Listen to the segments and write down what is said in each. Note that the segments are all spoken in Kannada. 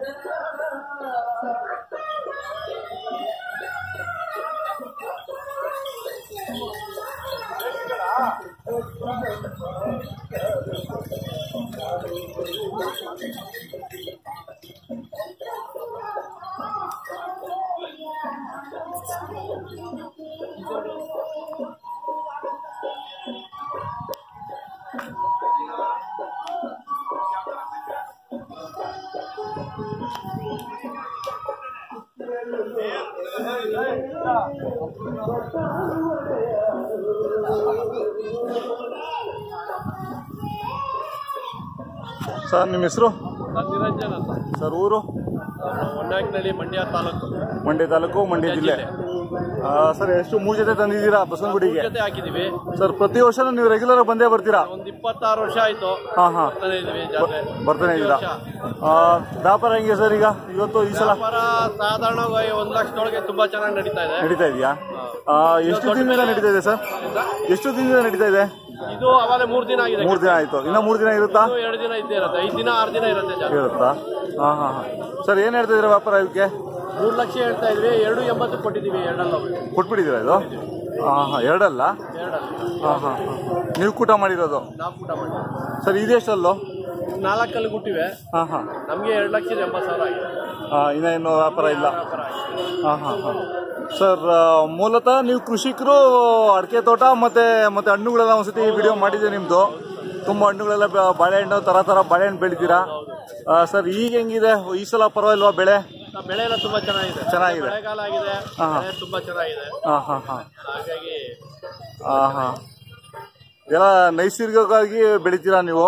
ಸರ್ ನಿಮ್ಮ ಹೆಸರು? ನಿರಂಜನ್ ಅಂತ ಸರ್. ಊರು? ಹೊನ್ನಾಯಕನಹಳ್ಳಿ, ಮಂಡ್ಯ ತಾಲೂಕು. ಮಂಡ್ಯ ತಾಲೂಕು, ಮಂಡ್ಯ ಜಿಲ್ಲೆ. ಸರ್ ಎಷ್ಟು 3 ಜೊತೆ ತಂದಿದ್ದೀರಾ ಬಸವನಗುಡಿಗೆ? ಜೊತೆ ಹಾಕಿದೀವಿ ಸರ್. ಪ್ರತಿ ವರ್ಷ ನೀವು ರೆಗ್ಯುಲರ್ ಬಂದೇ ಬರ್ತೀರಾ? ಒಂದು 26 ವರ್ಷ ಆಯ್ತು. ಬರ್ತಾನೆ ಇದ್ದೀರಾ? ವ್ಯಾಪಾರ ಹೆಂಗೆ ಸರ್ ಈಗ ಇವತ್ತು ಈ ಸಲ? ವ್ಯಾಪಾರ ಸಾಧಾರಣವಾಗಿ 1 ಲಕ್ಷದೊಳಗೆ ತುಂಬಾ ಚೆನ್ನಾಗಿ ನಡೀತಾ ಇದೆಯಾ? ಎಷ್ಟು ದಿನದಿಂದ ನಡೀತಾ ಇದೆ ಸರ್? ಎಷ್ಟು ದಿನದಿಂದ ನಡೀತಾ ಇದೆ? ಇದು ಅವಾಗಲೇ 3 ದಿನ ಆಗಿದೆ. 3 ದಿನ ಆಯ್ತು. ಇನ್ನ 3 ದಿನ ಇರುತ್ತಾ? 2 ದಿನ ಇದ್ದೇ ಇರುತ್ತೆ. 5 ದಿನ 6 ದಿನ ಇರುತ್ತಾ? ಸರ್ ಏನ್ ಹೇಳ್ತಾ ಇದ್ದೀರಾ ವ್ಯಾಪಾರ ಇದಕ್ಕೆ? 3 ಲಕ್ಷ ಹೇಳ್ತಾ ಇದ್ವಿ. 2.80 ಕೊಟ್ಟಿದ್ದೀವಿ. ಎರಡಲ್ಲ ಕೊಟ್ಬಿಟ್ಟಿದ್ದೀರಾ ಇದು? ಎರಡಲ್ಲ? ನೀವು ಕೂಟ ಮಾಡಿರೋದು? ನಾವು ಕೂಟ ಮಾಡಿರೋದು. ಸರ್ ಇದೆಷ್ಟಲ್ಲೋ? 4 ಕಲ್ಲು ಗುಟ್ಟಿವೆ. ನಮ್ಗೆ 2,80,000 ಆಗಿದೆ. ಇನ್ನೇನು ವ್ಯಾಪಾರ ಇಲ್ಲ? ಸರ್ ಮೂಲತಃ ನೀವು ಕೃಷಿಕರು, ಅಡಿಕೆ ತೋಟ ಮತ್ತೆ ಹಣ್ಣುಗಳೆಲ್ಲ ಒಂದ್ಸತಿ ವಿಡಿಯೋ ಮಾಡಿದೆ ನಿಮ್ದು. ತುಂಬಾ ಹಣ್ಣುಗಳೆಲ್ಲ ಬಾಳೆಹಣ್ಣು ತರ ಬಾಳೆಹಣ್ಣು ಬೆಳಿತೀರಾ ಸರ್. ಈಗ ಹೆಂಗಿದೆ ಈ ಸಲ? ಪರವಾಗಿಲ್ವಾ ಬೆಳೆ? ಬೆಳೆ ಎಲ್ಲ ತುಂಬಾ ಚೆನ್ನಾಗಿದೆ. ಮಳೆಗಾಲ ಆಗಿದೆ, ತುಂಬಾ ಚೆನ್ನಾಗಿದೆ. ಹಾಗಾಗಿ ಎಲ್ಲ ನೈಸರ್ಗಿಕವಾಗಿ ಬೆಳಿತೀರಾ ನೀವು?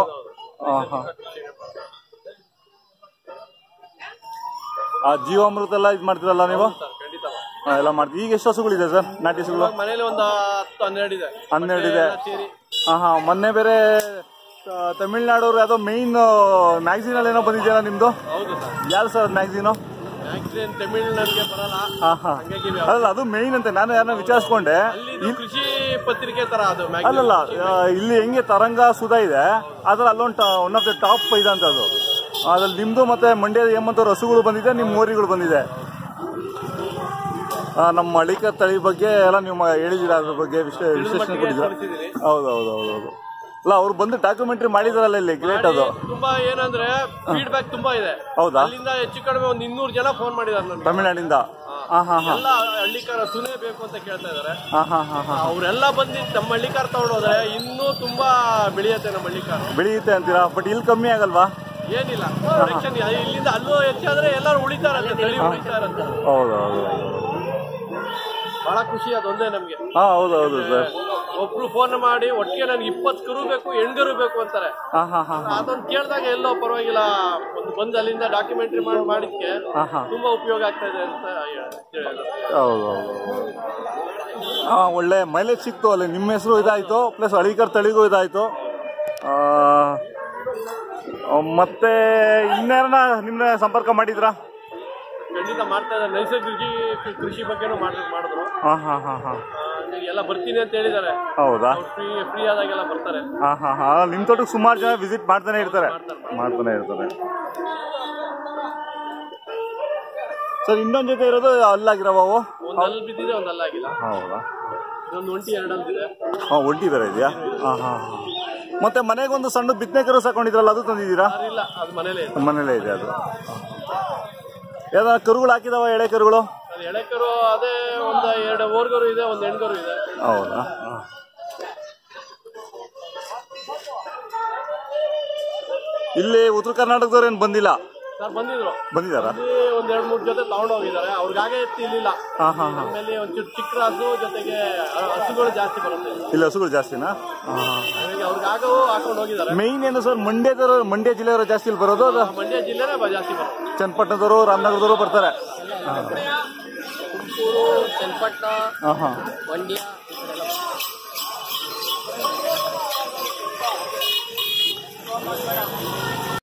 ಜೀವಾಮೃತ ಎಲ್ಲ ಇದು ಮಾಡ್ತೀರಲ್ಲ ನೀವು? ಎಲ್ಲ ಮಾಡ್ತೀವಿ. ಈಗ ಎಷ್ಟು ಹಸುಗಳಿದೆ ಸರ್ ನಾಟಿ ಹಸುಗಳು? ಮನೇಲಿ ಒಂದು 10-12 ಇದೆ. 12 ಇದೆ. ಮೊನ್ನೆ ಬೇರೆ ತಮಿಳ್ನಾಡವ್ರು ಯಾವುದೋ ಮೈನ್ ಮ್ಯಾಗಝೀನ್ ಅಲ್ಲಿ ಏನೋ ಬಂದಿದೆಯಲ್ಲ ನಿಮ್ದು? ಹೌದು ಸರ್. ಯಾರು ಸರ್ ಮ್ಯಾಗಝೀನು? ತಮಿಳ್ನಾಡಿಗೆ ಬರಲ್ಲ. ಅಲ್ಲ ಅದು ಮೈನ್ ಅಂತ ನಾನು ಯಾರನ್ನ ವಿಚಾರಿಸ್ಕೊಂಡೆ. ಕೃಷಿ ಪತ್ರಿಕೆ ತರ ಅದು. ಅಲ್ಲಲ್ಲ, ಇಲ್ಲಿ ಹೆಂಗೆ ತರಂಗ ಸುಧಾ ಇದೆ, ಅದ್ರ ಅಲ್ಲೊಂದು ಒನ್ ಆಫ್ ದ ಟಾಪ್ ಇದೆ ಅಂತ. ಅದು ಅದ್ರಲ್ಲಿ ನಿಮ್ದು ಮತ್ತೆ ಮಂಡ್ಯದ ಹೇಮಂತವ್ರ ಹಸುಗಳು ಬಂದಿದೆ, ನಿಮ್ಮ ಮೋರಿಗಳು ಬಂದಿದೆ. ನಮ್ಮ ಹಳ್ಳಿಕರ್ ತಳಿ ಬಗ್ಗೆ ಎಲ್ಲ ನೀವು ಹೇಳಿದ್ದೀರಾ, ಅದ್ರ ಬಗ್ಗೆ ವಿಶ್ಲೇಷಣೆ ಕೊಟ್ಟಿದ್ದೀರಾ? ಹೌದೌದೌದೌದು. ಅಲ್ಲ ಅವ್ರು ಬಂದು ಡಾಕ್ಯುಮೆಂಟ್ರಿ ಮಾಡಿದಾರಲ್ಲ ಇಲ್ಲಿ, ಗ್ರೇಟ್ ಅದು. ತುಂಬಾ ಏನಂದ್ರೆ ಫೀಡ್ಬ್ಯಾಕ್ ತುಂಬಾ ಇದೆ. ಹೌದಾ? ಅಲ್ಲಿಂದ ಹೆಚ್ಚು ಕಡಿಮೆ ಒಂದು 200 ಜನ ಫೋನ್ ಮಾಡಿದಾರೆ ನನಗೆ ತಮಿಳ್ನಾಡಿಂದ. ಎಲ್ಲ ಹಳ್ಳಿಕಾರ ಸುನೇ ಬೇಕು ಅಂತ ಕೇಳ್ತಾ ಇದಾರೆ. ಅವರೆಲ್ಲ ಬಂದು ನಮ್ಮ ಹಳ್ಳಿಕಾರ ತಗೊಂಡೋದ್ರೆ ಇನ್ನೂ ತುಂಬಾ ಬೆಳೆಯುತ್ತೆ. ನಮ್ಮ ಹಳ್ಳಿಕಾರ ಬೆಳೆಯುತ್ತೆ ಅಂತೀರಾ? ಬಟ್ ಇಲ್ಲಿ ಕಮ್ಮಿ ಆಗಲ್ವಾ? ಏನಿಲ್ಲ, ಇಲ್ಲಿಂದ ಅಲ್ಲೂ ಹೆಚ್ಚಾದ್ರೆ ಎಲ್ಲರೂ ಉಳಿತಾರಂತೆ, ತಳಿ ಉಳಿತಾರಂತೆ. ಹೌದೌದು, ಬಹಳ ಖುಷಿ ಅದೊಂದೇ ನಮ್ಗೆ. ಹೌದೌದು ಸರ್. ಒಬ್ರು ಫೋನ್ ಮಾಡಿ ಒಟ್ಟಿಗೆ ನನ್ಗೆ 20 ಕರು ಬೇಕು, ಹೆಣ್ಗರು ಬೇಕು ಅಂತಾರೆ. ಅದೊಂದು ಕೇಳಿದಾಗ ಎಲ್ಲೋ ಪರವಾಗಿಲ್ಲ, ಒಂದು ಬಂದು ಅಲ್ಲಿಂದ ಡಾಕ್ಯುಮೆಂಟ್ರಿ ಮಾಡಿದ್ಕೆ ತುಂಬಾ ಉಪಯೋಗ ಆಗ್ತಾ ಇದೆ ಅಂತ ಹೇಳಿದ್ರು. ಹೌದೌದು, ಒಳ್ಳೆ ಮೈಲೇಜ್ ಸಿಕ್ತು ಅಲ್ಲಿ. ನಿಮ್ಮ ಹೆಸರು ಇದಾಯ್ತು, ಪ್ಲಸ್ ಹಳ್ಳಿಕರ್ ತಳಿಗೂ ಇದಾಯ್ತು. ಮತ್ತೆ ಇನ್ಯಾರನ್ನ ನಿಮ್ನ ಸಂಪರ್ಕ ಮಾಡಿದ್ರಾ? ಖಂಡಿತ ಮಾಡ್ತಾ ಇದ್ದಾರೆ. ನೈಸರ್ಗಿಕ ಕೃಷಿ ಬಗ್ಗೆನೂ ಮಾಡಿದ್ರು. ಎಲ್ಲ ಬರ್ತೀನಿ ಅಂತ ಹೇಳಿದ್ದಾರೆ. ಹೌದಾ? ಫ್ರೀ ಆದಾಗೆಲ್ಲ ಬರ್ತಾರೆ. ನಿಮ್ ತೋಟಕ್ಕೆ ಸುಮಾರು ಜನ ವಿಸಿಟ್ ಮಾಡ್ತಾನೆ ಇರ್ತಾರೆ. ಸರ್ ಇನ್ನೊಂದ್ ಜೊತೆ ಇರೋದು ಅಲ್ಲಾಗಿರವ? ಒಂದು ಅಲ್ಲಿ ಬಿದ್ದಿದೆ, ಒಂದು ಅಲ್ಲಾಗಿಲ್ಲ. ಹೌದಾ? ಇದೊಂದು ಒಂಟಿ, 2 ಅಲ್ದಿದೆ. ಒಂಟಿ ಬೇರೆ ಇದೆಯಾ? ಮತ್ತೆ ಮನೆಗೊಂದು ಸಣ್ಣ ಬಿತ್ತನೆ ಕರು ಸಾಕೊಂಡಿದ್ರಲ್ಲ, ಅದು ತಂದಿದ್ದೀರಾ? ಇಲ್ಲ, ಅದು ಮನೇಲೇ ಇದೆ. ಅದು ಯಾವ್ದಾರ ಕರುಗಳು ಹಾಕಿದಾವ? ಎಳೆ ಕರುಗಳು? ಎಳೆ ಕರು ಅದೇ ಒಂದು 2 ಓರ್ಗರು ಇದೆ, ಒಂದು ಹೆಣ್ಗರು ಇದೆ. ಹೌದಾ? ಇಲ್ಲಿ ಉತ್ತರ ಕರ್ನಾಟಕದವ್ರು ಏನು ಬಂದಿಲ್ಲ ಸರ್? ಬಂದಿದ್ದಾರಾ? ಒಂದ್ 2-3 ಜೊತೆ ತಗೊಂಡು ಹೋಗಿದ್ದಾರೆ. ಅವ್ರಿಗಾಗೆ ಎತ್ತಿಲ್ಲ. ಆಮೇಲೆ ಒಂಚೂರು ಚಿಕ್ಕ ರಾಸು ಜೊತೆಗೆ ಹಸುಗಳು ಜಾಸ್ತಿ ಬರುತ್ತೆ. ಇಲ್ಲಿ ಹಸುಗಳು ಜಾಸ್ತಿನಾ? ಅವ್ರಿಗಾಗವು ಹಾಕೊಂಡು ಹೋಗಿದ್ದಾರೆ. ಮೈನ್ ಏನು ಸರ್, ಮಂಡ್ಯ ಜಿಲ್ಲೆಯವರು ಜಾಸ್ತಿ ಇಲ್ಲಿ ಬರೋದು? ಮಂಡ್ಯ ಜಿಲ್ಲೆನೇ ಜಾಸ್ತಿ ಬರುತ್ತೆ. ಚನ್ನಪಟ್ಟಣದವರು, ರಾಮನಗರದವರು ಬರ್ತಾರೆ. ತುಮಕೂರು, ಚನ್ನಪಟ್ಟಣ, ಮಂಡ್ಯ.